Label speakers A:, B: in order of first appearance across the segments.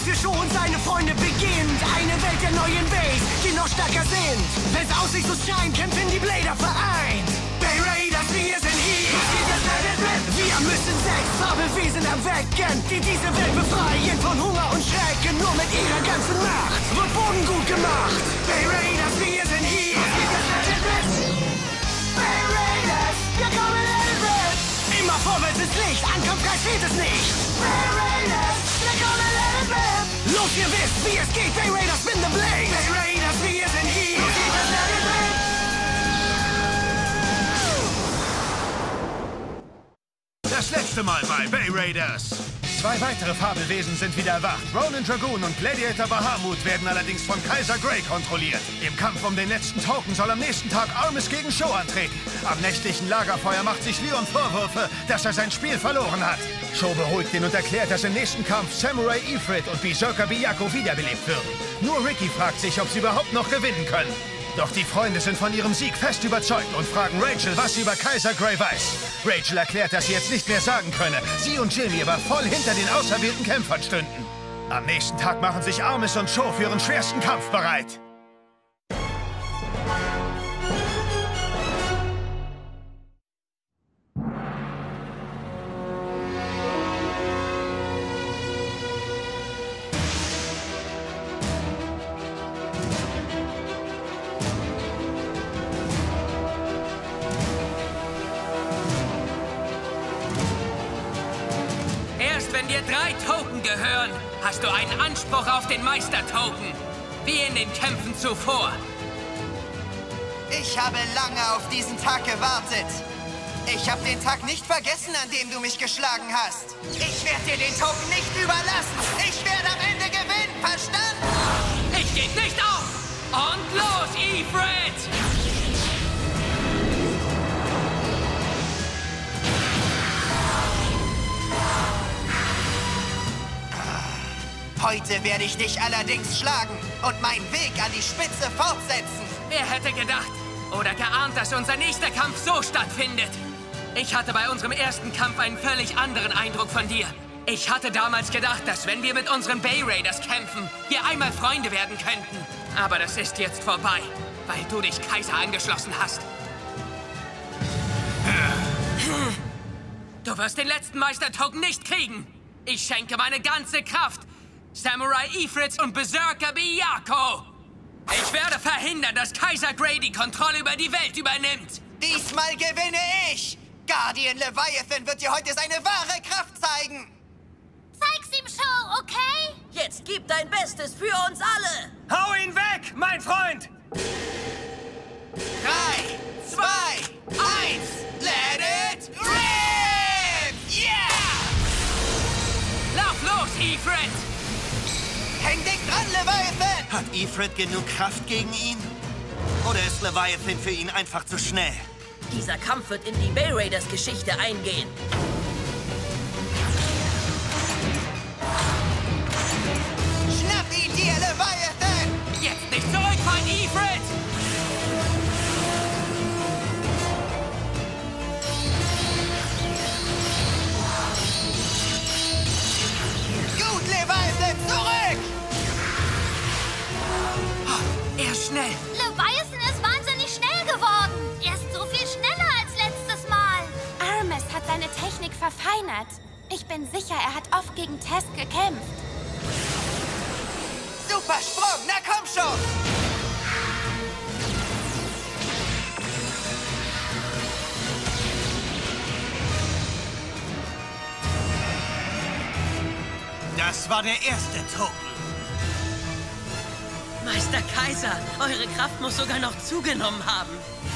A: für Show und seine Freunde beginnt eine Welt der neuen Bays, die noch stärker sind. Wenn's aussichtslos scheint, kämpfen die Blader vereint. Bay Raiders, wir sind hier. Wir müssen 6 Fabelwesen erwecken, die diese Welt befreien von Hunger und Schrecken. Nur mit ihrer ganzen Macht wird Boden gut gemacht. Bay Raiders, wir sind hier. Bay Raiders, wir kommen in mit. Immer vorwärts ist Licht, Ankampfgeist fehlt es nicht. Bay Raiders, wir kommen in mit. Los, ihr wisst, wie es geht. Bay Raiders, spin the blade. Bay Raiders, wir sind hier.
B: Das letzte Mal bei Bay Raiders. 2 weitere Fabelwesen sind wieder erwacht. Ronin Dragoon und Gladiator Bahamut werden allerdings von Kaiser Grey kontrolliert. Im Kampf um den letzten Token soll am nächsten Tag Armis gegen Show antreten. Am nächtlichen Lagerfeuer macht sich Leon Vorwürfe, dass er sein Spiel verloren hat. Show beruhigt ihn und erklärt, dass im nächsten Kampf Samurai Ifrit und Berserker Byaku wiederbelebt würden. Nur Ricky fragt sich, ob sie überhaupt noch gewinnen können. Doch die Freunde sind von ihrem Sieg fest überzeugt und fragen Rachel, was sie über Kaiser Grey weiß. Rachel erklärt, dass sie jetzt nicht mehr sagen könne. Sie und Jimmy aber voll hinter den auserwählten Kämpfern stünden. Am nächsten Tag machen sich Armis und Show für ihren schwersten Kampf bereit.
C: Wenn dir 3 Token gehören, hast du einen Anspruch auf den Meister-Token. Wie in den Kämpfen zuvor.
D: Ich habe lange auf diesen Tag gewartet. Ich habe den Tag nicht vergessen, an dem du mich geschlagen hast. Ich werde dir den Token nicht überlassen. Ich werde am Ende gewinnen, verstanden?
C: Ich geb nicht auf! Und los, Ifrit!
D: Heute werde ich dich allerdings schlagen und meinen Weg an die Spitze fortsetzen.
C: Wer hätte gedacht oder geahnt, dass unser nächster Kampf so stattfindet? Ich hatte bei unserem ersten Kampf einen völlig anderen Eindruck von dir. Ich hatte damals gedacht, dass wenn wir mit unseren Bay Raiders kämpfen, wir einmal Freunde werden könnten. Aber das ist jetzt vorbei, weil du dich Kaiser angeschlossen hast. Du wirst den letzten Meister-Token nicht kriegen. Ich schenke meine ganze Kraft Samurai Ifrit und Berserker Byaku. Ich werde verhindern, dass Kaiser Grey die Kontrolle über die Welt übernimmt.
D: Diesmal gewinne ich. Guardian Leviathan wird dir heute seine wahre Kraft zeigen.
E: Zeig's ihm, Show, okay?
F: Jetzt gib dein Bestes für uns alle.
A: Hau ihn weg, mein Freund!
D: 3, 2, 1, let it rip! Yeah!
C: Lauf los, Ifrit!
D: Häng dich dran, Leviathan!
G: Hat Ifrit genug Kraft gegen ihn? Oder ist Leviathan für ihn einfach zu schnell?
F: Dieser Kampf wird in die Bay Raiders Geschichte eingehen.
D: Schnapp ihn dir, Leviathan!
C: Jetzt nicht zurückfallen, Ifrit!
D: Gut, Leviathan, zurück!
C: Er ist schnell.
E: Leviathan ist wahnsinnig schnell geworden. Er ist so viel schneller als letztes Mal. Armis hat seine Technik verfeinert. Ich bin sicher, er hat oft gegen Test gekämpft.
D: Super Sprung, na komm schon!
G: Das war der erste Token.
F: Meister Kaiser, eure Kraft muss sogar noch zugenommen haben.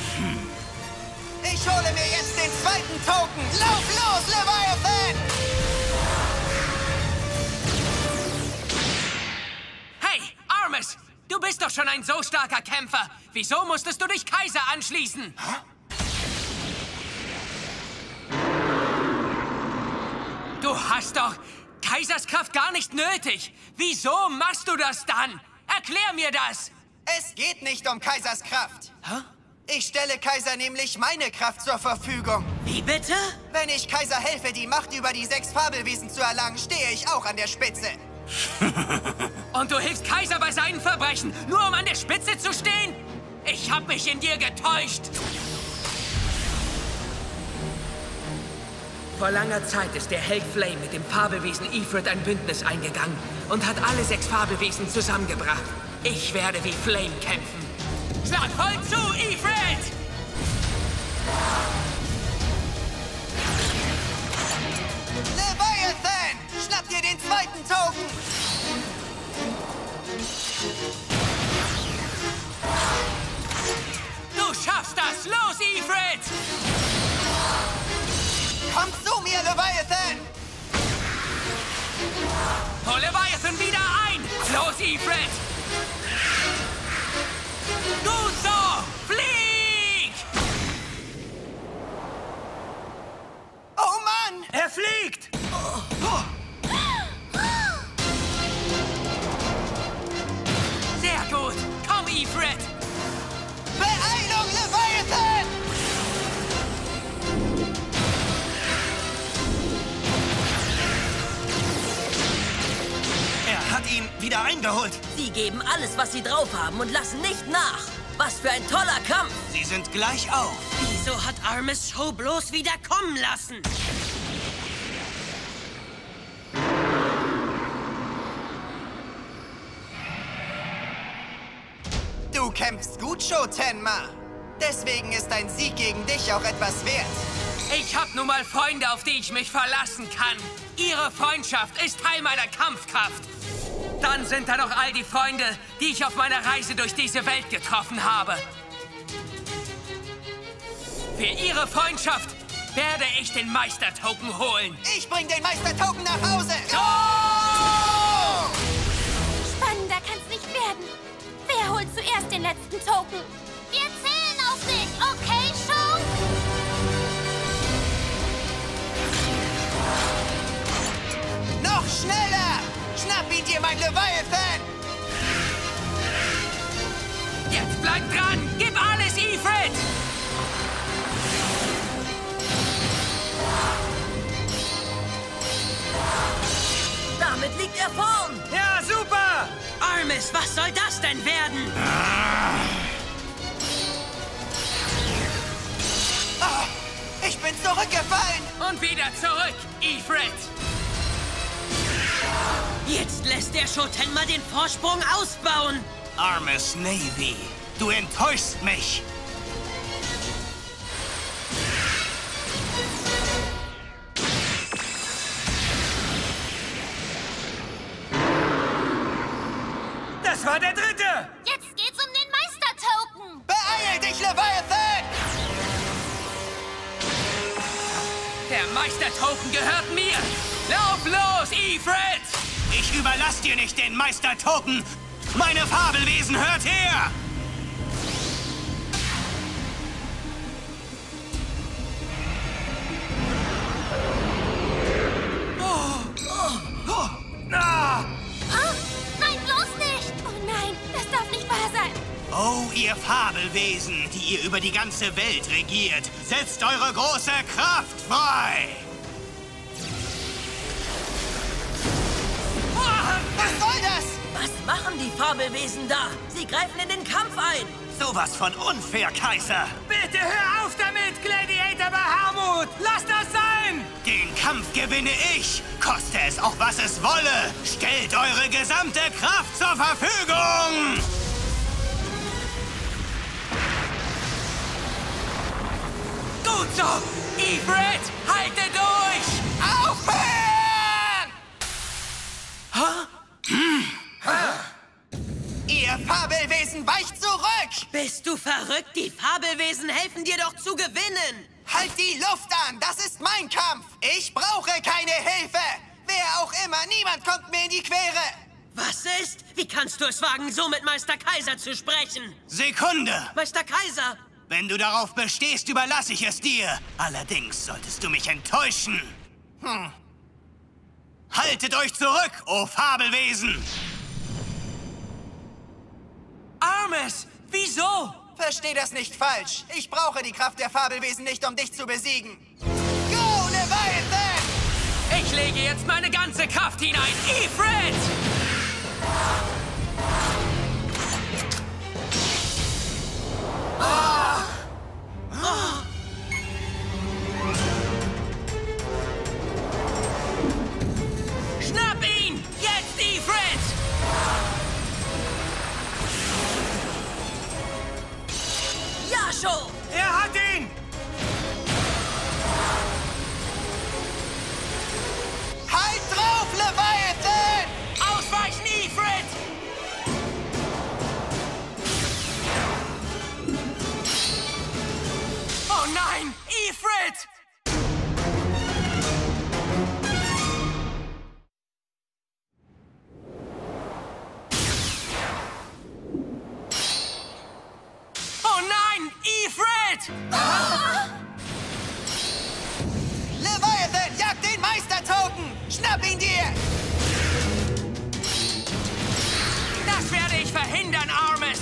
D: Ich hole mir jetzt den zweiten Token. Lauf los, Leviathan!
C: Hey, Armis! Du bist doch schon ein so starker Kämpfer. Wieso musstest du dich Kaiser anschließen? Du hast doch Kaisers Kraft gar nicht nötig. Wieso machst du das dann? Erklär mir das!
D: Es geht nicht um Kaisers Kraft.
C: Hä?
D: Ich stelle Kaiser nämlich meine Kraft zur Verfügung.
F: Wie bitte?
D: Wenn ich Kaiser helfe, die Macht über die 6 Fabelwesen zu erlangen, stehe ich auch an der Spitze.
C: Und du hilfst Kaiser bei seinen Verbrechen, nur um an der Spitze zu stehen? Ich hab mich in dir getäuscht. Vor langer Zeit ist der Held Flame mit dem Fabelwesen Ifrit ein Bündnis eingegangen und hat alle 6 Fabelwesen zusammengebracht. Ich werde wie Flame kämpfen. Schlag voll zu, Ifrit!
D: Leviathan! Schnapp dir den zweiten Token!
C: Du schaffst das! Los, Ifrit!
D: Komm zu mir, Leviathan!
C: Hol Leviathan wieder ein! Los, Ifrit! Gut so! Flieg!
D: Oh Mann!
C: Er fliegt! Sehr gut! Komm, Ifrit!
D: Beeilung, Leviathan!
G: Er hat ihn wieder eingeholt.
F: Sie geben alles, was sie drauf haben und lassen nicht nach. Was für ein toller Kampf.
G: Sie sind gleich auf.
F: Wieso hat Armes Show bloß wieder kommen lassen?
D: Du kämpfst gut, Shotenma. Deswegen ist ein Sieg gegen dich auch etwas wert.
C: Ich hab nun mal Freunde, auf die ich mich verlassen kann. Ihre Freundschaft ist Teil meiner Kampfkraft. Dann sind da noch all die Freunde, die ich auf meiner Reise durch diese Welt getroffen habe. Für ihre Freundschaft werde ich den Meister-Token holen.
D: Ich bring den Meister-Token nach Hause!
C: Oh!
E: Spannender kann's nicht werden. Wer holt zuerst den letzten Token? Wir zählen auf dich, okay, Show?
D: Noch schneller! Schnapp ihn dir, mein Leviathan!
C: Jetzt bleib dran! Gib alles, Ifrit!
F: Damit liegt er vorn.
C: Ja, super!
F: Armes, was soll das denn werden?
D: Ich bin zurückgefallen!
C: Und wieder zurück, Ifrit!
F: Jetzt lässt der Shotenma den Vorsprung ausbauen.
G: Armes Navy, du enttäuschst mich.
C: Das war der dritte!
E: Jetzt geht's um den Meister-Token.
D: Beeil dich, Leviathan!
C: Der Meister-Token gehört mir! Lauf los, Ifrit!
G: Ich überlass dir nicht den Meister-Token. Meine Fabelwesen, hört her!
E: Nein, bloß nicht. Oh nein, das darf nicht wahr sein.
G: Oh, ihr Fabelwesen, die ihr über die ganze Welt regiert, setzt eure große Kraft frei!
D: Was soll das?
F: Was machen die Fabelwesen da? Sie greifen in den Kampf ein.
G: Sowas von unfair, Kaiser!
C: Bitte hör auf damit, Gladiator Bahamut! Lass das sein!
G: Den Kampf gewinne ich, koste es auch, was es wolle! Stellt eure gesamte Kraft zur Verfügung!
C: Gut so! Ifrit, halte durch!
D: Aufhören! Ihr Fabelwesen, weicht zurück!
F: Bist du verrückt? Die Fabelwesen helfen dir doch zu gewinnen.
D: Halt die Luft an! Das ist mein Kampf! Ich brauche keine Hilfe! Wer auch immer, niemand kommt mir in die Quere!
F: Was ist? Wie kannst du es wagen, so mit Meister Kaiser zu sprechen?
G: Sekunde!
F: Meister Kaiser!
G: Wenn du darauf bestehst, überlasse ich es dir. Allerdings solltest du mich enttäuschen. Haltet euch zurück, o Fabelwesen!
C: Armes, wieso?
D: Versteh das nicht falsch. Ich brauche die Kraft der Fabelwesen nicht, um dich zu besiegen. Go, Leviathan!
C: Ich lege jetzt meine ganze Kraft hinein. Ifrit! Schnapp ihn! Jetzt, Ifrit!
F: Yasho!
G: Er hat ihn!
D: Halt drauf, Leviathan!
C: Ausweichen, Ifrit! Oh nein, Ifrit! Oh nein, Ifrit!
D: Leviathan, jag den Meistertoken! Schnapp ihn dir!
C: Das werde ich verhindern, Armes!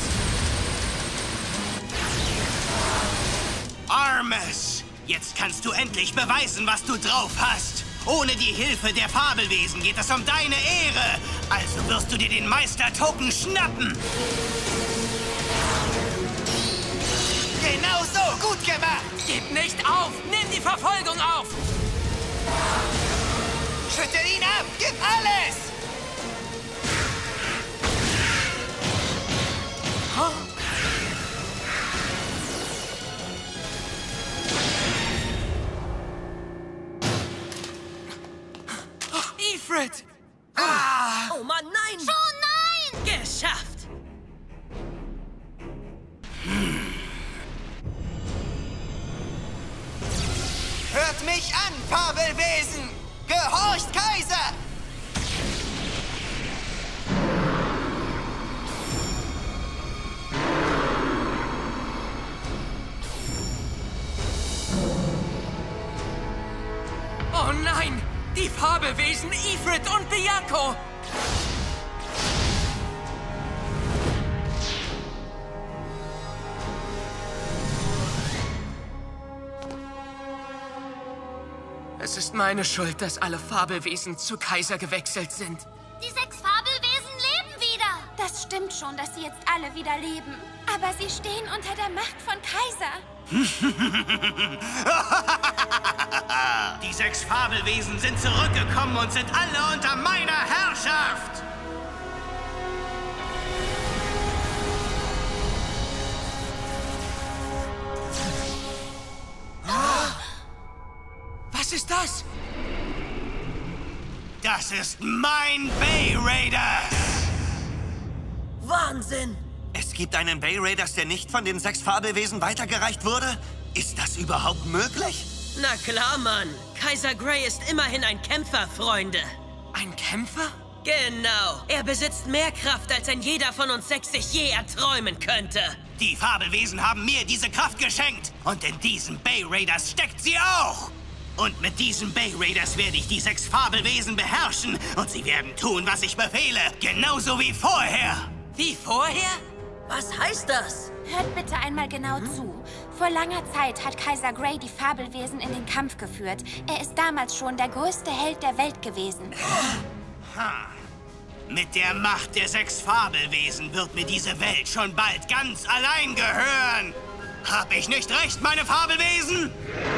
G: Armes! Jetzt kannst du endlich beweisen, was du drauf hast. Ohne die Hilfe der Fabelwesen geht es um deine Ehre. Also wirst du dir den Meister-Token schnappen.
D: Genau so, gut gemacht!
C: Gib nicht auf! Nimm die Verfolgung auf!
D: Schüttel ihn ab! Gib alles!
C: Ifrit!
F: Oh Mann, nein!
E: Oh nein!
F: Geschafft!
D: Hört mich an, Fabelwesen! Gehorcht, Kaiser!
C: Oh nein! Die Fabelwesen Ifrit und Byaku! Es ist meine Schuld, dass alle Fabelwesen zu Kaiser gewechselt sind.
E: Die 6 Fabelwesen leben wieder. Das stimmt schon, dass sie jetzt alle wieder leben. Aber sie stehen unter der Macht von Kaiser.
G: Die 6 Fabelwesen sind zurückgekommen und sind alle unter meiner Herrschaft.
C: Was ist das?
G: Das ist mein Bay Raiders.
F: Wahnsinn!
H: Es gibt einen Bay Raiders, der nicht von den 6 Fabelwesen weitergereicht wurde? Ist das überhaupt möglich?
F: Na klar, Mann. Kaiser Grey ist immerhin ein Kämpfer, Freunde.
C: Ein Kämpfer?
F: Genau. Er besitzt mehr Kraft, als ein jeder von uns 6 sich je erträumen könnte.
G: Die Fabelwesen haben mir diese Kraft geschenkt. Und in diesen Bay Raiders steckt sie auch. Und mit diesen Bay Raiders werde ich die 6 Fabelwesen beherrschen. Und sie werden tun, was ich befehle. Genauso wie vorher.
C: Wie vorher?
F: Was heißt das?
E: Hört bitte einmal genau zu. Vor langer Zeit hat Kaiser Grey die Fabelwesen in den Kampf geführt. Er ist damals schon der größte Held der Welt gewesen.
G: Mit der Macht der 6 Fabelwesen wird mir diese Welt schon bald ganz allein gehören. Hab ich nicht recht, meine Fabelwesen?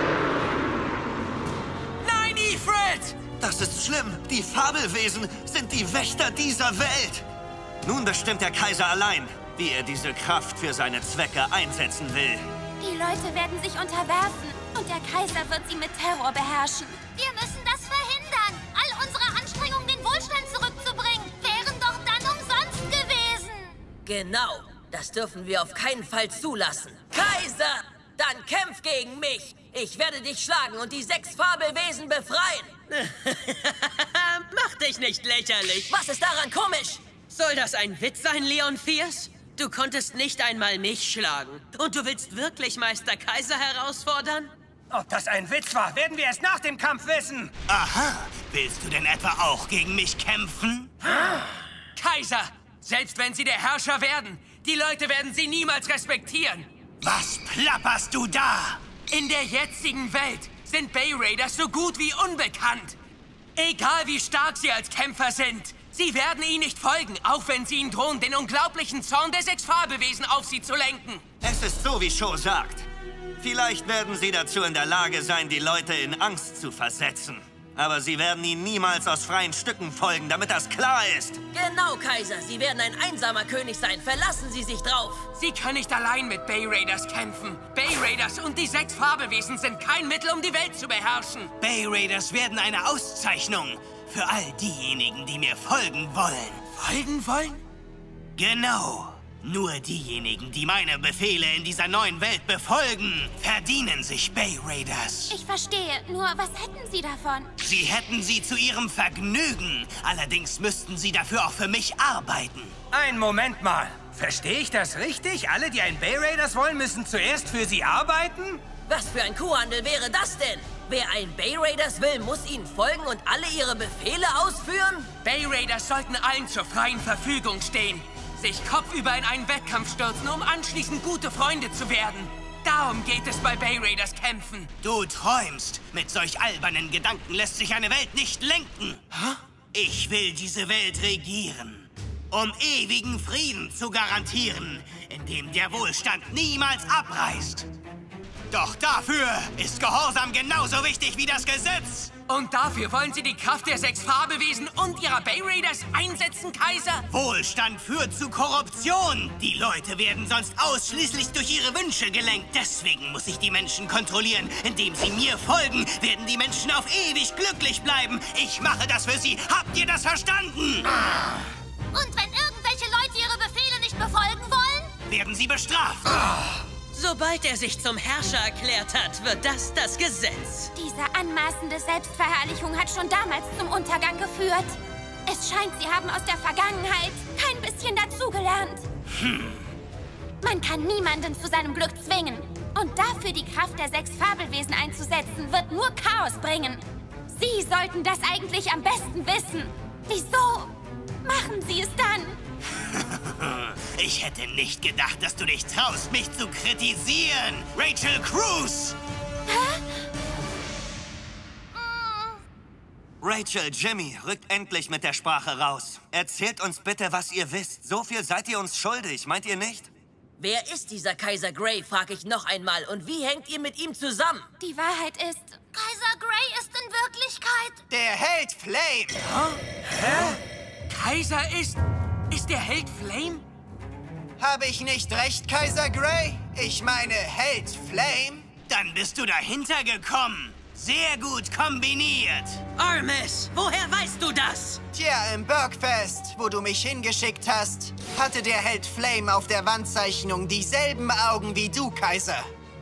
C: Nein, Ifrit!
H: Das ist schlimm. Die Fabelwesen sind die Wächter dieser Welt. Nun bestimmt der Kaiser allein, wie er diese Kraft für seine Zwecke einsetzen will.
E: Die Leute werden sich unterwerfen und der Kaiser wird sie mit Terror beherrschen. Wir müssen das verhindern. All unsere Anstrengungen, den Wohlstand zurückzubringen, wären doch dann umsonst gewesen.
F: Genau. Das dürfen wir auf keinen Fall zulassen. Kaiser! Dann kämpf gegen mich! Ich werde dich schlagen und die 6 Fabelwesen befreien!
I: Mach dich nicht lächerlich.
F: Was ist daran komisch?
I: Soll das ein Witz sein, Leon Fierce? Du konntest nicht einmal mich schlagen. Und du willst wirklich Meister Kaiser herausfordern?
G: Ob das ein Witz war, werden wir erst nach dem Kampf wissen. Aha. Willst du denn etwa auch gegen mich kämpfen?
C: Kaiser! Selbst wenn sie der Herrscher werden, die Leute werden sie niemals respektieren.
G: Was plapperst du da?
C: In der jetzigen Welt sind Bay Raiders so gut wie unbekannt. Egal wie stark sie als Kämpfer sind, sie werden ihnen nicht folgen, auch wenn sie ihnen drohen, den unglaublichen Zorn der 6 Fabelwesen auf sie zu lenken.
H: Es ist so, wie Sho sagt. Vielleicht werden sie dazu in der Lage sein, die Leute in Angst zu versetzen. Aber sie werden ihnen niemals aus freien Stücken folgen, damit das klar ist.
F: Genau, Kaiser. Sie werden ein einsamer König sein. Verlassen Sie sich drauf.
C: Sie können nicht allein mit Bay Raiders kämpfen. Bay Raiders und die 6 Fabelwesen sind kein Mittel, um die Welt zu beherrschen.
G: Bay Raiders werden eine Auszeichnung für all diejenigen, die mir folgen wollen.
C: Folgen wollen?
G: Genau. Nur diejenigen, die meine Befehle in dieser neuen Welt befolgen, verdienen sich Bay Raiders.
E: Ich verstehe. Nur, was hätten Sie davon?
G: Sie hätten sie zu ihrem Vergnügen. Allerdings müssten sie dafür auch für mich arbeiten.
J: Einen Moment mal. Verstehe ich das richtig? Alle, die einen Bay Raiders wollen, müssen zuerst für sie arbeiten?
F: Was für ein Kuhhandel wäre das denn? Wer ein Bay Raiders will, muss ihnen folgen und alle ihre Befehle ausführen?
C: Bay Raiders sollten allen zur freien Verfügung stehen. Sich kopfüber in einen Wettkampf stürzen, um anschließend gute Freunde zu werden. Darum geht es bei Bay Raiders kämpfen.
G: Du träumst. Mit solch albernen Gedanken lässt sich eine Welt nicht lenken.
C: Hä?
G: Ich will diese Welt regieren, um ewigen Frieden zu garantieren, in dem der Wohlstand niemals abreißt. Doch dafür ist Gehorsam genauso wichtig wie das Gesetz.
C: Und dafür wollen Sie die Kraft der 6 Fabelwesen und ihrer Bay Raiders einsetzen, Kaiser?
G: Wohlstand führt zu Korruption. Die Leute werden sonst ausschließlich durch ihre Wünsche gelenkt. Deswegen muss ich die Menschen kontrollieren. Indem sie mir folgen, werden die Menschen auf ewig glücklich bleiben. Ich mache das für sie. Habt ihr das verstanden?
E: Und wenn irgendwelche Leute ihre Befehle nicht befolgen wollen?
G: Werden sie bestraft.
I: Sobald er sich zum Herrscher erklärt hat, wird das das Gesetz.
E: Diese anmaßende Selbstverherrlichung hat schon damals zum Untergang geführt. Es scheint, Sie haben aus der Vergangenheit kein bisschen dazugelernt. Man kann niemanden zu seinem Glück zwingen. Und dafür die Kraft der 6 Fabelwesen einzusetzen, wird nur Chaos bringen. Sie sollten das eigentlich am besten wissen. Wieso machen Sie es dann?
G: Ich hätte nicht gedacht, dass du dich traust, mich zu kritisieren. Rachel Cruz!
H: Rachel, Jimmy, rückt endlich mit der Sprache raus. Erzählt uns bitte, was ihr wisst. So viel seid ihr uns schuldig, meint ihr nicht?
F: Wer ist dieser Kaiser Gray, frage ich noch einmal. Und wie hängt ihr mit ihm zusammen?
E: Die Wahrheit ist, Kaiser Gray ist in Wirklichkeit
D: Der Held Flame.
C: Kaiser ist der Held Flame?
D: Habe ich nicht recht, Kaiser Gray? Ich meine Held Flame?
G: Dann bist du dahinter gekommen. Sehr gut kombiniert.
I: Armes, woher weißt du das?
D: Tja, im Bergfest, wo du mich hingeschickt hast, hatte der Held Flame auf der Wandzeichnung dieselben Augen wie du, Kaiser.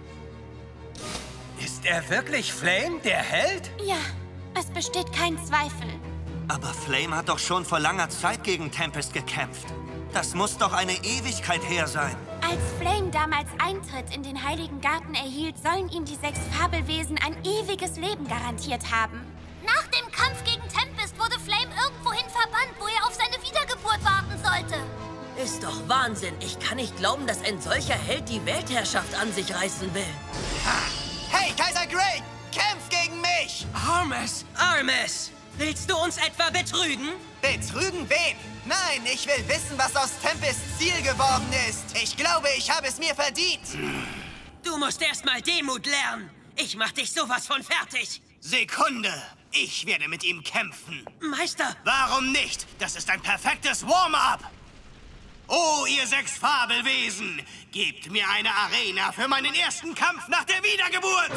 J: Ist er wirklich Flame, der Held?
E: ja, es besteht kein Zweifel.
H: Aber Flame hat doch schon vor langer Zeit gegen Tempest gekämpft. Das muss doch eine Ewigkeit her sein.
E: Als Flame damals Eintritt in den Heiligen Garten erhielt, sollen ihm die 6 Fabelwesen ein ewiges Leben garantiert haben. Nach dem Kampf gegen Tempest wurde Flame irgendwohin verbannt, wo er auf seine Wiedergeburt warten sollte.
F: Ist doch Wahnsinn. Ich kann nicht glauben, dass ein solcher Held die Weltherrschaft an sich reißen will.
D: Hey, Kaiser Gray, kämpf gegen mich!
I: Armes, willst du uns etwa betrügen?
D: Betrügen wen? Nein, ich will wissen, was aus Tempests Ziel geworden ist. Ich glaube, ich habe es mir verdient.
I: Du musst erst mal Demut lernen. Ich mach dich sowas von fertig.
G: Sekunde. Ich werde mit ihm kämpfen.
I: Meister,
G: Warum nicht? Das ist ein perfektes Warm-up. Oh, ihr 6 Fabelwesen, gebt mir eine Arena für meinen ersten Kampf nach der Wiedergeburt.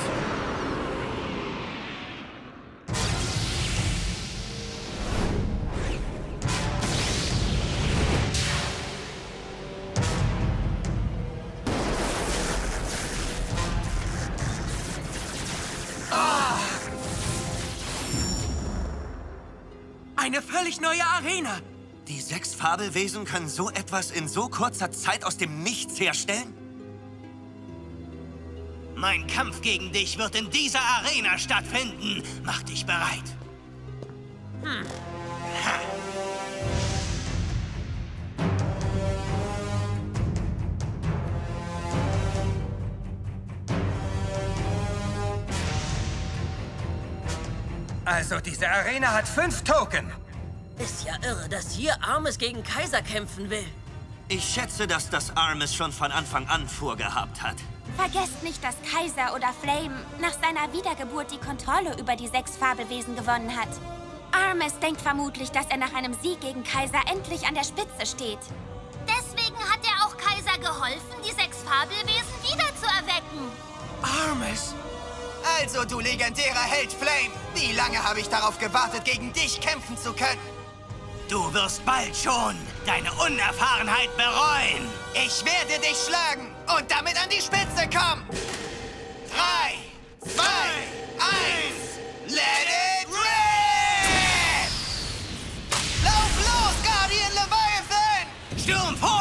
C: Eine völlig neue Arena.
H: Die 6 Fabelwesen können so etwas in so kurzer Zeit aus dem Nichts herstellen?
G: Mein Kampf gegen dich wird in dieser Arena stattfinden. Mach dich bereit.
J: Also, diese Arena hat 5 Token.
F: Ist ja irre, dass hier Armes gegen Kaiser kämpfen will.
H: Ich schätze, dass das Armes schon von Anfang an vorgehabt hat.
E: Vergesst nicht, dass Kaiser oder Flame nach seiner Wiedergeburt die Kontrolle über die 6 Fabelwesen gewonnen hat. Armes denkt vermutlich, dass er nach einem Sieg gegen Kaiser endlich an der Spitze steht. Deswegen hat er auch Kaiser geholfen, die 6 Fabelwesen wiederzuerwecken.
C: Armes!
D: Also, du legendärer Held Flame, wie lange habe ich darauf gewartet, gegen dich kämpfen zu können?
G: Du wirst bald schon deine Unerfahrenheit bereuen.
D: Ich werde dich schlagen und damit an die Spitze kommen. 3, 2, 1, let it rip! Lauf los, Guardian Leviathan!
G: Sturm vor!